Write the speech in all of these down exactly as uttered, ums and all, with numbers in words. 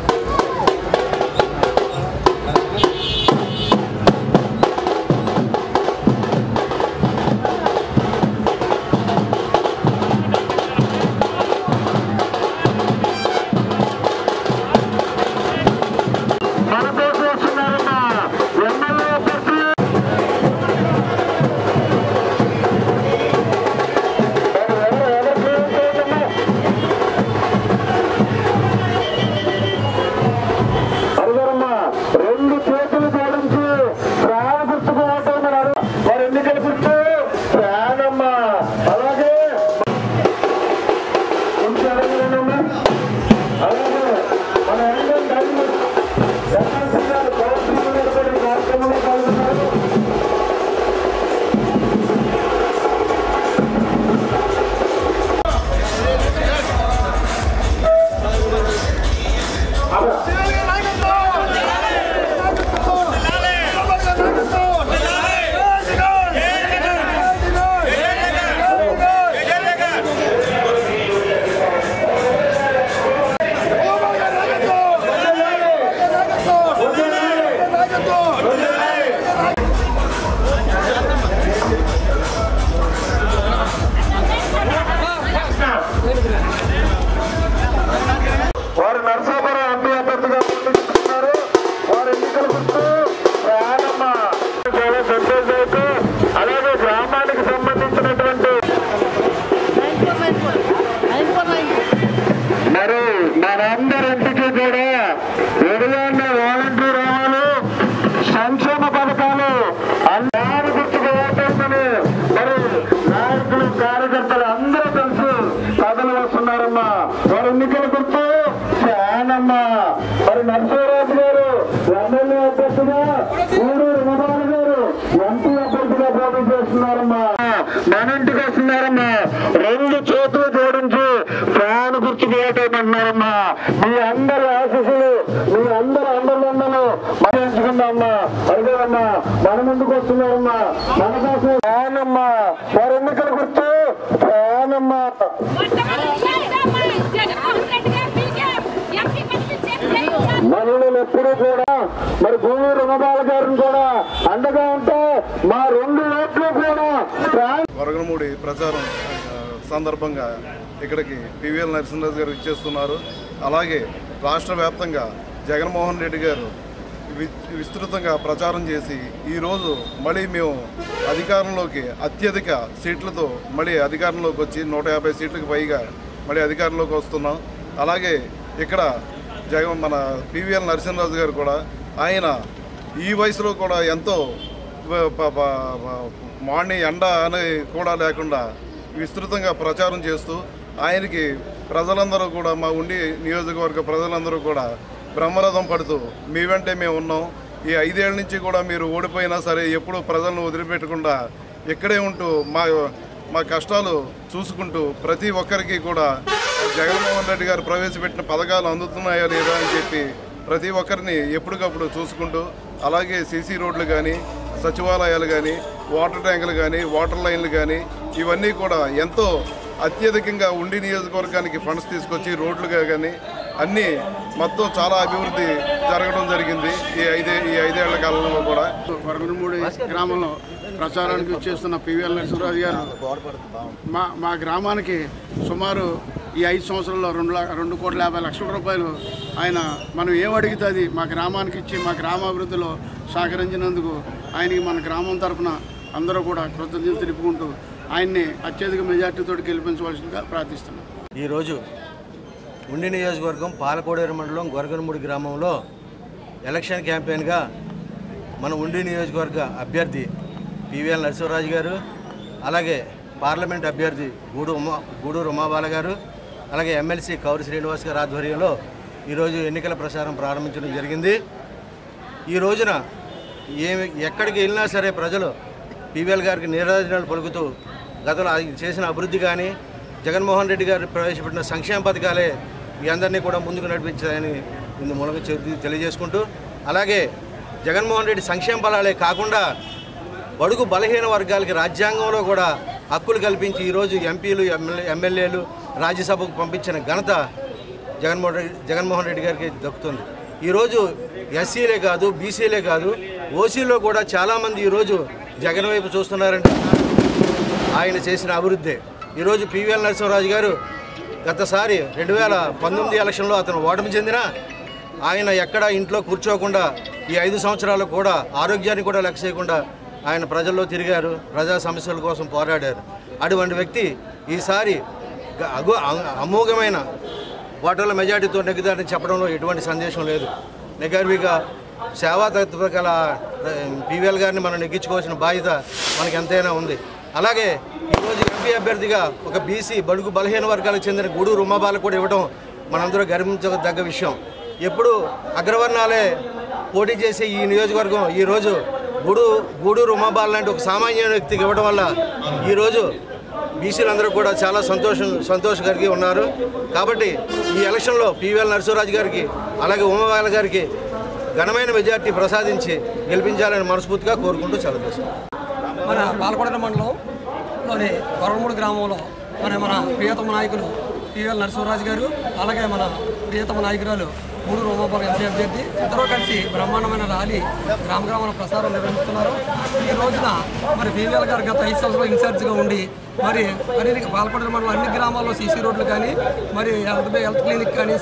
రెండు చేతులు జోడించి ఫ్యాన్ గుర్తుకు ఓటేయమంటున్నారమ్మా. మీ అందరి ఆశీస్సులు, మీ అందరి అండర్లండలు మరించుకుందామమ్మా. అడిగారమ్మా, మన ముందుకు వస్తున్నారమ్మా, మన కోసం ఫ్యాన్ అమ్మా. వారి ఎన్నికల గుర్తు ఫ్యాన్ అమ్మా. మహిళలు ఎప్పుడూ కూడా మరి భూమి రుణబాల గారిని కూడా అండగా ఉంటే మా రెండు ఓట్లు కూడా వరగనమూడి ప్రచారం సందర్భంగా ఇక్కడికి పివిఎల్ నరసింహరాజు గారు ఇచ్చేస్తున్నారు. అలాగే రాష్ట్ర వ్యాప్తంగా జగన్మోహన్ రెడ్డి గారు విస్తృతంగా ప్రచారం చేసి ఈరోజు మళ్ళీ మేము అధికారంలోకి అత్యధిక సీట్లతో మళ్ళీ అధికారంలోకి వచ్చి నూట యాభై సీట్లకు పైగా మళ్ళీ అధికారంలోకి వస్తున్నాం. అలాగే ఇక్కడ జగన్ మన పివిఎల్ నరసింహరాజు గారు కూడా ఆయన ఈ వయసులో కూడా ఎంతో మార్నింగ్ ఎండ అని కూడా లేకుండా విస్తృతంగా ప్రచారం చేస్తూ ఆయనకి ప్రజలందరూ కూడా మా ఉండి నియోజకవర్గ ప్రజలందరూ కూడా బ్రహ్మరథం పడుతూ మీ వెంటే మేము ఉన్నాం, ఈ ఐదేళ్ల నుంచి కూడా మీరు ఓడిపోయినా సరే ఎప్పుడూ ప్రజలను వదిలిపెట్టకుండా ఇక్కడే ఉంటూ మా మా కష్టాలు చూసుకుంటూ ప్రతి ఒక్కరికి కూడా జగన్మోహన్ రెడ్డి గారు ప్రవేశపెట్టిన పథకాలు అందుతున్నాయా లేదా అని చెప్పి ప్రతి ఒక్కరిని ఎప్పటికప్పుడు చూసుకుంటూ, అలాగే సీసీ రోడ్లు కానీ, సచివాలయాలు కానీ, వాటర్ ట్యాంకులు కానీ, వాటర్ లైన్లు కానీ ఇవన్నీ కూడా ఎంతో అత్యధికంగా ఉండి నియోజకవర్గానికి ఫండ్స్ తీసుకొచ్చి రోడ్లుగా కానీ అన్నీ మొత్తం చాలా అభివృద్ధి జరగడం జరిగింది ఈ ఐదే ఈ ఐదేళ్ల కాలంలో కూడా. వరగనమూడి గ్రామంలో ప్రచారానికి వచ్చేస్తున్న పివిఎల్ నరసింహరాజు గారు మా మా గ్రామానికి సుమారు ఈ ఐదు సంవత్సరాల్లో రెండు రెండు కోట్ల యాభై లక్షల రూపాయలు ఆయన మనం ఏం అడిగితే అది మా గ్రామానికి ఇచ్చి మా గ్రామాభివృద్ధిలో సహకరించినందుకు ఆయనకి మన గ్రామం తరఫున అందరూ కూడా కృతజ్ఞతలు తెలుపుకుంటూ ఆయన్ని అత్యధిక మెజార్టీతో గెలిపించవలసిందిగా ప్రార్థిస్తున్నాం. ఈరోజు ఉండి నియోజకవర్గం పాలకోడేరు మండలం గొరగనమూడి గ్రామంలో ఎలక్షన్ క్యాంపెయిన్గా మన ఉండి నియోజకవర్గ అభ్యర్థి పివిఎల్ నరసింహరాజు గారు, అలాగే పార్లమెంట్ అభ్యర్థి గూడు ఉమా గూడూరు ఉమాబాల గారు, అలాగే ఎమ్మెల్సీ కౌరి శ్రీనివాస్ గారి ఆధ్వర్యంలో ఈరోజు ఎన్నికల ప్రచారం ప్రారంభించడం జరిగింది. ఈ రోజున ఏమి ఎక్కడికి వెళ్ళినా సరే ప్రజలు పివిఎల్ గారికి నీరాజనాలు పలుకుతూ గతంలో చేసిన అభివృద్ధి కానీ, జగన్మోహన్ రెడ్డి గారు ప్రవేశపెట్టిన సంక్షేమ పథకాలే మీ అందరినీ కూడా ముందుకు నడిపించాలని ఇందు మూలంగా తెలియజేసుకుంటూ, అలాగే జగన్మోహన్ రెడ్డి సంక్షేమ ఫలాలే కాకుండా బడుగు బలహీన వర్గాలకి రాజ్యాంగంలో కూడా హక్కులు కల్పించి ఈరోజు ఎంపీలు ఎమ్మెల్యే ఎమ్మెల్యేలు రాజ్యసభకు పంపించిన ఘనత జగన్మోహన్ రెడ్డి జగన్మోహన్ రెడ్డి గారికి దక్కుతుంది. ఈరోజు ఎస్సీలే కాదు, బీసీలే కాదు, ఓసీలో కూడా చాలామంది ఈరోజు జగన్ వైపు చూస్తున్నారంటే ఆయన చేసిన అభివృద్ధి. ఈరోజు పివిఎల్ నరసింహరాజు గారు గతసారి రెండు వేల పంతొమ్మిది ఎలక్షన్లో అతను ఓటమి చెందినా ఆయన ఎక్కడ ఇంట్లో కూర్చోకుండా ఈ ఐదు సంవత్సరాలు కూడా ఆరోగ్యాన్ని కూడా లెక్క చేయకుండా ఆయన ప్రజల్లో తిరిగారు, ప్రజా సమస్యల కోసం పోరాడారు. అటువంటి వ్యక్తి ఈసారి అగో అమోఘమైన ఓటర్ల మెజార్టీతో నెగ్గుతారని చెప్పడంలో ఎటువంటి సందేశం లేదు. నిగర్విగా సేవా తత్వ గల పివిఎల్ గారిని మనం నెగ్గించుకోవాల్సిన బాధ్యత మనకి ఎంతైనా ఉంది. అలాగే ఈరోజు ఎంపీ అభ్యర్థిగా ఒక బీసీ బడుగు బలహీన వర్గాలకు చెందిన గూడూరు ఉమాబాలకు కూడా ఇవ్వడం మనందరూ గర్వించదగ్గ విషయం. ఎప్పుడు అగ్రవర్ణాలే పోటీ చేసే ఈ నియోజకవర్గం ఈరోజు గూడు గూడూరు ఉమాబాల లాంటి ఒక సామాన్య వ్యక్తికి ఇవ్వడం వల్ల ఈరోజు బీసీలందరూ కూడా చాలా సంతోషం సంతోషకరంగా ఉన్నారు. కాబట్టి ఈ ఎలక్షన్లో పివిఎల్ నరసింహరాజు గారికి అలాగే ఉమాబాల గారికి ఘనమైన మెజార్టీ ప్రసాదించి గెలిపించాలని మనస్ఫూర్తిగా కోరుకుంటూ సెలవు తీసుకున్నాం. మన పాలకొండ మండలంలోని గొరవమూడి గ్రామంలో మన మన ప్రియతమ నాయకులు పివిఎల్ నరసింహరాజు గారు అలాగే మన ప్రియతమ నాయకురాలు గూడూరు ఉమాబాల ఎంపీ అభ్యర్థి ఇద్దరూ కలిసి బ్రహ్మాండమైన ర్యాలీ గ్రామ గ్రామాల ప్రసారం నిర్వహిస్తున్నారు. ఈ రోజున మరి పివిఎల్ గారు గత ఐదు సంవత్సరాలు ఇన్ఛార్జిగా ఉండి మరి అన్ని పాలకొండ మండలం అన్ని గ్రామాల్లో సీసీ రోడ్లు కానీ మరి హెల్త్ హెల్త్ క్లినిక్ కానీ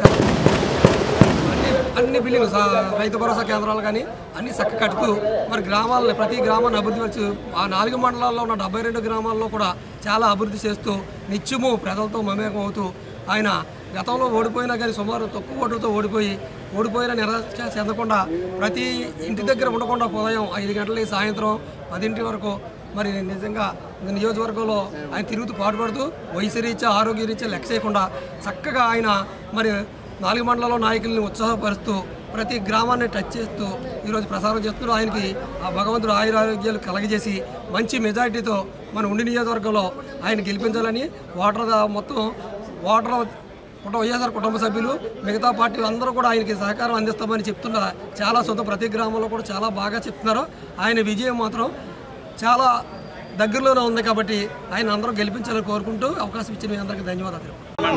అన్ని అన్ని బిల్డింగ్లు రైతు భరోసా కేంద్రాలు కానీ అన్ని చక్క కట్టుతూ మరి గ్రామాలని ప్రతి గ్రామాన్ని అభివృద్ధి వచ్చి ఆ నాలుగు మండలాల్లో ఉన్న డెబ్బై రెండు గ్రామాల్లో కూడా చాలా అభివృద్ధి చేస్తూ నిత్యము ప్రజలతో మమేకం అవుతూ ఆయన గతంలో ఓడిపోయినా కానీ సుమారు తక్కువ ఓటులతో ఓడిపోయి ఓడిపోయినా నిరాశ చెందకుండా ప్రతి ఇంటి దగ్గర ఉండకుండా ఉదయం ఐదు గంటలకి సాయంత్రం పదింటి వరకు మరి నిజంగా నియోజకవర్గంలో ఆయన తిరుగుతూ పాటుపడుతూ వయసు రీత్యా ఆరోగ్య రీత్యా లెక్క చేయకుండా చక్కగా ఆయన మరి నాలుగు మండలాల్లో నాయకుల్ని ఉత్సాహపరుస్తూ ప్రతి గ్రామాన్ని టచ్ చేస్తూ ఈరోజు ప్రసారం చేస్తూ ఆయనకి ఆ భగవంతుడు ఆయుర ఆరోగ్యాలు కలగజేసి మంచి మెజారిటీతో మన ఉండి నియోజకవర్గంలో ఆయన గెలిపించాలని ఓటర్ మొత్తం ఓటర్ కుటుంబ వైఎస్ఆర్ కుటుంబ సభ్యులు మిగతా పార్టీలు అందరూ కూడా ఆయనకి సహకారం అందిస్తామని చెప్తున్న చాలా సొంత ప్రతి గ్రామంలో కూడా చాలా బాగా చెప్తున్నారు. ఆయన విజయం మాత్రం చాలా దగ్గరలోనే ఉంది కాబట్టి ఆయన అందరూ గెలిపించాలని కోరుకుంటూ అవకాశం ఇచ్చిన మీ అందరికీ ధన్యవాదాలు.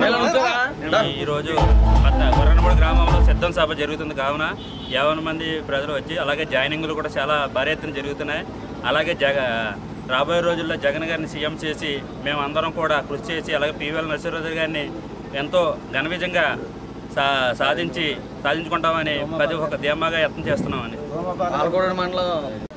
ఈరోజు గొర్రెనమూడి గ్రామంలో సిద్ధం సభ జరుగుతుంది కావున యాభై మంది ప్రజలు వచ్చి అలాగే జాయినింగ్లు కూడా చాలా భారీ ఎత్తున జరుగుతున్నాయి. అలాగే జగ రాబోయే రోజుల్లో జగన్ గారిని సీఎం చేసి మేమందరం కూడా కృషి చేసి అలాగే పివిఎల్ నరసింహరాజు గారిని ఎంతో ఘన విజయంగా సా సాధించి సాధించుకుంటామని ప్రతి ఒక్క ధీమాగా యత్నం చేస్తున్నామని. పాలకొండ మండలం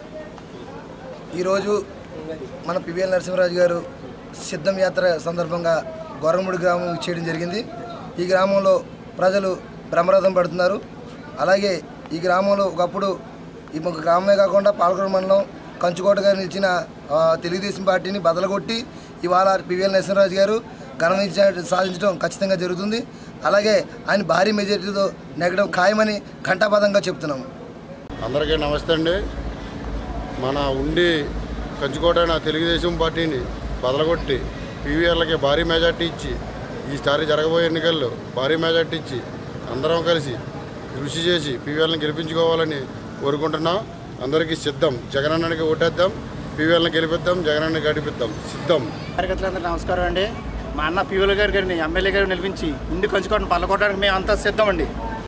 ఈరోజు మన పివిఎల్ నరసింహరాజు గారు సిద్ధం యాత్ర సందర్భంగా గొర్రమూడి గ్రామం చేయడం జరిగింది. ఈ గ్రామంలో ప్రజలు బ్రహ్మరథం పడుతున్నారు. అలాగే ఈ గ్రామంలో ఒకప్పుడు ఈ గ్రామమే కాకుండా పాలకొండ మండలం కంచుకోటగా నిలిచిన తెలుగుదేశం పార్టీని బదలగొట్టి ఇవాళ పివిఎల్ నరసింహరాజు గారు ఘన విజయం సాధించడం ఖచ్చితంగా జరుగుతుంది. అలాగే ఆయన భారీ మెజారిటీతో నెగ్గడం ఖాయమని ఘంటాపథంగా చెప్తున్నాము. అందరికీ నమస్తే అండి. మన ఉండి కంచుకోటైన తెలుగుదేశం పార్టీని బదలగొట్టి పీవీఆర్లకి భారీ మెజార్టీ ఇచ్చి ఈసారి జరగబోయే ఎన్నికల్లో భారీ మెజార్టీ ఇచ్చి అందరం కలిసి కృషి చేసి పీవీఆర్లను గెలిపించుకోవాలని కోరుకుంటున్నాం. అందరికీ సిద్ధం. జగనన్నకి ఓటేద్దాం, పీవీఆర్లను గెలిపిద్దాం, జగనన్నకి గడిపిద్దాం. సిద్ధం. కార్యకర్తలందరూ నమస్కారం అండి. మా అన్న పీవీఎల్ గారి గారిని ఎమ్మెల్యే గారు నిలిపించి ఉండి కంచుకోవడం పల్లకొట్టడానికి మేము అంతా సిద్ధం అండి.